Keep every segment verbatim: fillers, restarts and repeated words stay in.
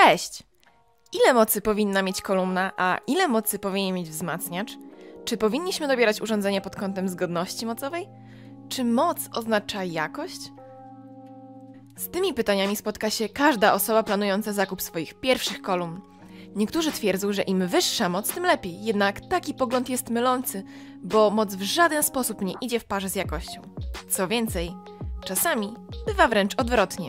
Cześć! Ile mocy powinna mieć kolumna, a ile mocy powinien mieć wzmacniacz? Czy powinniśmy dobierać urządzenia pod kątem zgodności mocowej? Czy moc oznacza jakość? Z tymi pytaniami spotka się każda osoba planująca zakup swoich pierwszych kolumn. Niektórzy twierdzą, że im wyższa moc, tym lepiej, jednak taki pogląd jest mylący, bo moc w żaden sposób nie idzie w parze z jakością. Co więcej, czasami bywa wręcz odwrotnie.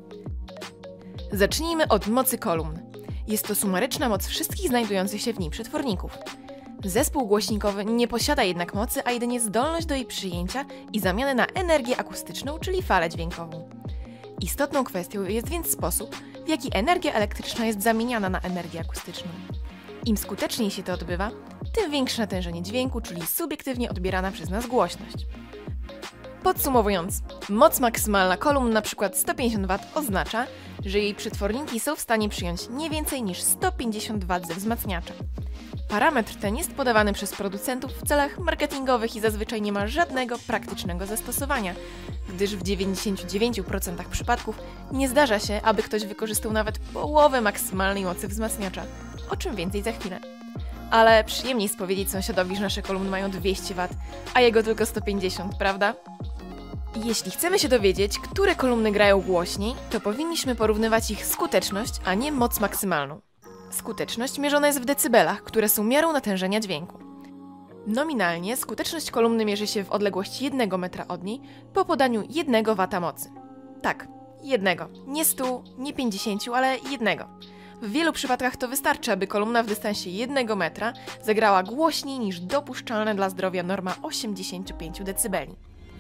Zacznijmy od mocy kolumn. Jest to sumaryczna moc wszystkich znajdujących się w niej przetworników. Zespół głośnikowy nie posiada jednak mocy, a jedynie zdolność do jej przyjęcia i zamiany na energię akustyczną, czyli falę dźwiękową. Istotną kwestią jest więc sposób, w jaki energia elektryczna jest zamieniana na energię akustyczną. Im skuteczniej się to odbywa, tym większe natężenie dźwięku, czyli subiektywnie odbierana przez nas głośność. Podsumowując, moc maksymalna kolumn, np. sto pięćdziesiąt watów, oznacza, że jej przetworniki są w stanie przyjąć nie więcej niż sto pięćdziesiąt watów ze wzmacniacza. Parametr ten jest podawany przez producentów w celach marketingowych i zazwyczaj nie ma żadnego praktycznego zastosowania, gdyż w dziewięćdziesięciu dziewięciu procentach przypadków nie zdarza się, aby ktoś wykorzystał nawet połowę maksymalnej mocy wzmacniacza, o czym więcej za chwilę. Ale przyjemniej spowiedzieć sąsiadowi, że nasze kolumny mają dwieście watów, a jego tylko sto pięćdziesiąt, prawda? Jeśli chcemy się dowiedzieć, które kolumny grają głośniej, to powinniśmy porównywać ich skuteczność, a nie moc maksymalną. Skuteczność mierzona jest w decybelach, które są miarą natężenia dźwięku. Nominalnie skuteczność kolumny mierzy się w odległości jednego metra od niej po podaniu jednego wata mocy. Tak, jednego. Nie stu, nie pięćdziesięciu, ale jednego. W wielu przypadkach to wystarczy, aby kolumna w dystansie jednego metra zagrała głośniej niż dopuszczalna dla zdrowia norma osiemdziesiąt pięć decybeli.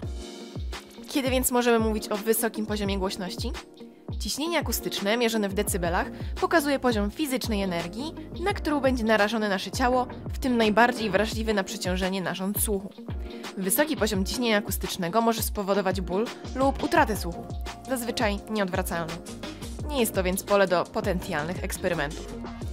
Kiedy więc możemy mówić o wysokim poziomie głośności? Ciśnienie akustyczne, mierzone w decybelach, pokazuje poziom fizycznej energii, na którą będzie narażone nasze ciało, w tym najbardziej wrażliwy na przeciążenie narząd słuchu. Wysoki poziom ciśnienia akustycznego może spowodować ból lub utratę słuchu, zazwyczaj nieodwracalną. Nie jest to więc pole do potencjalnych eksperymentów.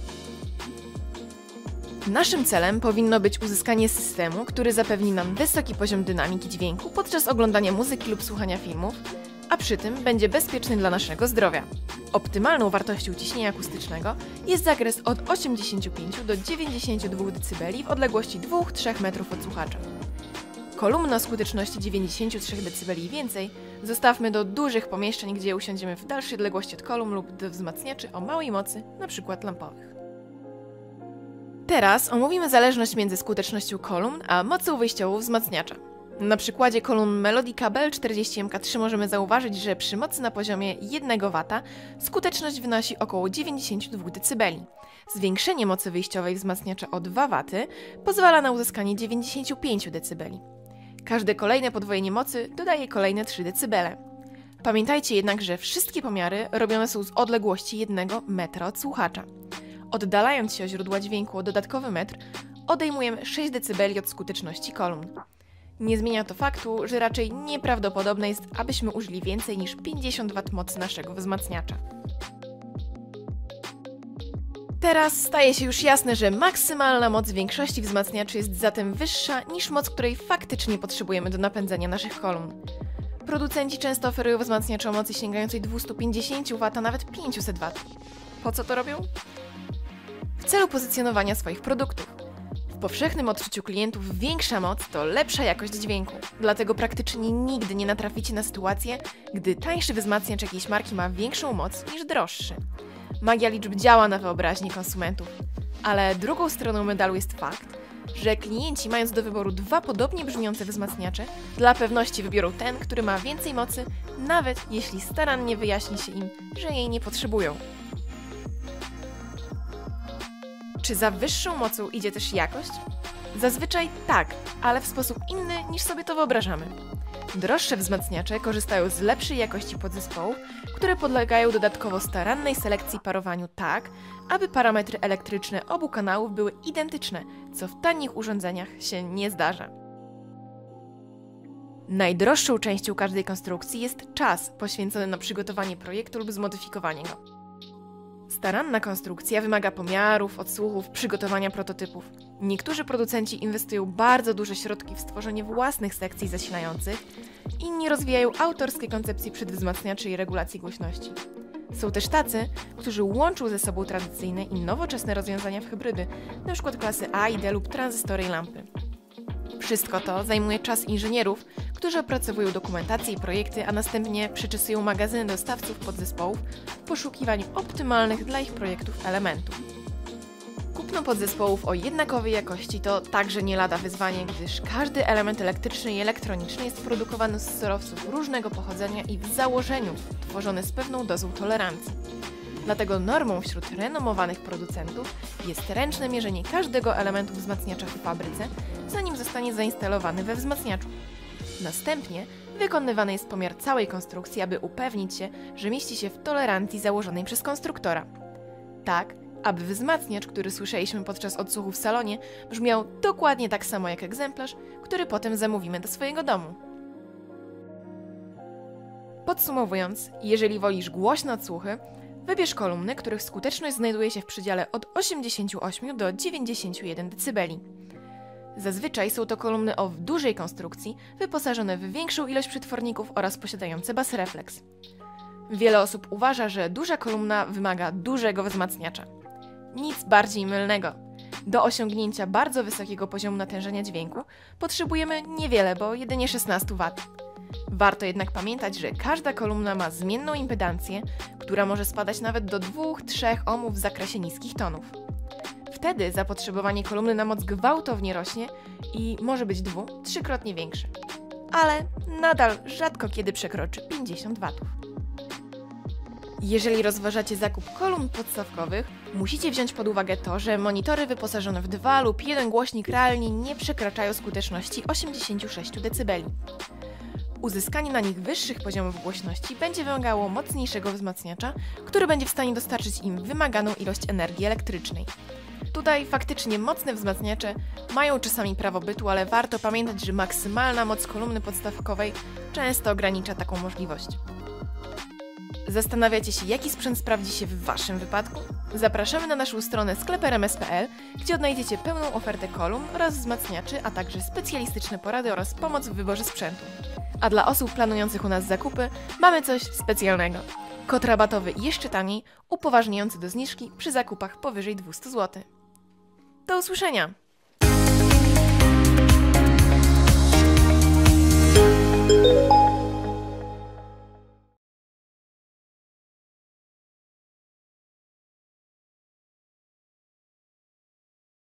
Naszym celem powinno być uzyskanie systemu, który zapewni nam wysoki poziom dynamiki dźwięku podczas oglądania muzyki lub słuchania filmów, a przy tym będzie bezpieczny dla naszego zdrowia. Optymalną wartością ciśnienia akustycznego jest zakres od osiemdziesięciu pięciu do dziewięćdziesięciu dwóch decybeli w odległości dwóch do trzech metrów od słuchacza. Kolumny o skuteczności dziewięćdziesiąt trzy decybeli i więcej zostawmy do dużych pomieszczeń, gdzie usiądziemy w dalszej odległości od kolumn lub do wzmacniaczy o małej mocy, np. lampowych. Teraz omówimy zależność między skutecznością kolumn a mocą wyjściową wzmacniacza. Na przykładzie kolumn Melodica B L czterdzieści M K trzy możemy zauważyć, że przy mocy na poziomie jednego wata skuteczność wynosi około dziewięćdziesiąt dwa decybeli. Zwiększenie mocy wyjściowej wzmacniacza o dwa waty pozwala na uzyskanie dziewięćdziesiąt pięć decybeli. Każde kolejne podwojenie mocy dodaje kolejne trzy decybele. Pamiętajcie jednak, że wszystkie pomiary robione są z odległości jednego metra od słuchacza. Oddalając się od źródła dźwięku o dodatkowy metr, odejmujemy sześć decybeli od skuteczności kolumn. Nie zmienia to faktu, że raczej nieprawdopodobne jest, abyśmy użyli więcej niż pięćdziesiąt watów mocy naszego wzmacniacza. Teraz staje się już jasne, że maksymalna moc większości wzmacniaczy jest zatem wyższa niż moc, której faktycznie potrzebujemy do napędzania naszych kolumn. Producenci często oferują wzmacniacze o mocy sięgającej dwieście pięćdziesiąt watów, a nawet pięćset watów. Po co to robią? W celu pozycjonowania swoich produktów. W powszechnym odczuciu klientów większa moc to lepsza jakość dźwięku, dlatego praktycznie nigdy nie natraficie na sytuację, gdy tańszy wzmacniacz jakiejś marki ma większą moc niż droższy. Magia liczb działa na wyobraźnię konsumentów, ale drugą stroną medalu jest fakt, że klienci, mając do wyboru dwa podobnie brzmiące wzmacniacze, dla pewności wybiorą ten, który ma więcej mocy, nawet jeśli starannie wyjaśni się im, że jej nie potrzebują. Czy za wyższą mocą idzie też jakość? Zazwyczaj tak, ale w sposób inny niż sobie to wyobrażamy. Droższe wzmacniacze korzystają z lepszej jakości podzespołów, które podlegają dodatkowo starannej selekcji i parowaniu tak, aby parametry elektryczne obu kanałów były identyczne, co w tanich urządzeniach się nie zdarza. Najdroższą częścią każdej konstrukcji jest czas poświęcony na przygotowanie projektu lub zmodyfikowanie go. Staranna konstrukcja wymaga pomiarów, odsłuchów, przygotowania prototypów. Niektórzy producenci inwestują bardzo duże środki w stworzenie własnych sekcji zasilających, inni rozwijają autorskie koncepcje przedwzmacniaczy i regulacji głośności. Są też tacy, którzy łączą ze sobą tradycyjne i nowoczesne rozwiązania w hybrydy, np. klasy A i D lub tranzystory i lampy. Wszystko to zajmuje czas inżynierów, którzy opracowują dokumentację i projekty, a następnie przeczesują magazyny dostawców podzespołów w poszukiwaniu optymalnych dla ich projektów elementów. Kupno podzespołów o jednakowej jakości to także nie lada wyzwanie, gdyż każdy element elektryczny i elektroniczny jest produkowany z surowców różnego pochodzenia i w założeniu tworzony z pewną dozą tolerancji. Dlatego normą wśród renomowanych producentów jest ręczne mierzenie każdego elementu wzmacniacza w fabryce, zanim zostanie zainstalowany we wzmacniaczu. Następnie wykonywany jest pomiar całej konstrukcji, aby upewnić się, że mieści się w tolerancji założonej przez konstruktora. Tak, aby wzmacniacz, który słyszeliśmy podczas odsłuchu w salonie, brzmiał dokładnie tak samo jak egzemplarz, który potem zamówimy do swojego domu. Podsumowując, jeżeli wolisz głośne odsłuchy, wybierz kolumny, których skuteczność znajduje się w przedziale od osiemdziesięciu ośmiu do dziewięćdziesięciu jeden decybeli. Zazwyczaj są to kolumny o dużej konstrukcji, wyposażone w większą ilość przetworników oraz posiadające bas refleks. Wiele osób uważa, że duża kolumna wymaga dużego wzmacniacza. Nic bardziej mylnego. Do osiągnięcia bardzo wysokiego poziomu natężenia dźwięku potrzebujemy niewiele, bo jedynie szesnaście watów. Warto jednak pamiętać, że każda kolumna ma zmienną impedancję, która może spadać nawet do dwóch do trzech ohmów w zakresie niskich tonów. Wtedy zapotrzebowanie kolumny na moc gwałtownie rośnie i może być dwu-, trzykrotnie większe. Ale nadal rzadko kiedy przekroczy pięćdziesiąt watów. Jeżeli rozważacie zakup kolumn podstawkowych, musicie wziąć pod uwagę to, że monitory wyposażone w dwa lub jeden głośnik realnie nie przekraczają skuteczności osiemdziesięciu sześciu decybeli. Uzyskanie na nich wyższych poziomów głośności będzie wymagało mocniejszego wzmacniacza, który będzie w stanie dostarczyć im wymaganą ilość energii elektrycznej. Tutaj faktycznie mocne wzmacniacze mają czasami prawo bytu, ale warto pamiętać, że maksymalna moc kolumny podstawkowej często ogranicza taką możliwość. Zastanawiacie się, jaki sprzęt sprawdzi się w Waszym wypadku? Zapraszamy na naszą stronę skleperms kropka p l, gdzie odnajdziecie pełną ofertę kolumn oraz wzmacniaczy, a także specjalistyczne porady oraz pomoc w wyborze sprzętu. A dla osób planujących u nas zakupy mamy coś specjalnego. Kod rabatowy jeszcze taniej, upoważniający do zniżki przy zakupach powyżej dwieście złotych. Do usłyszenia!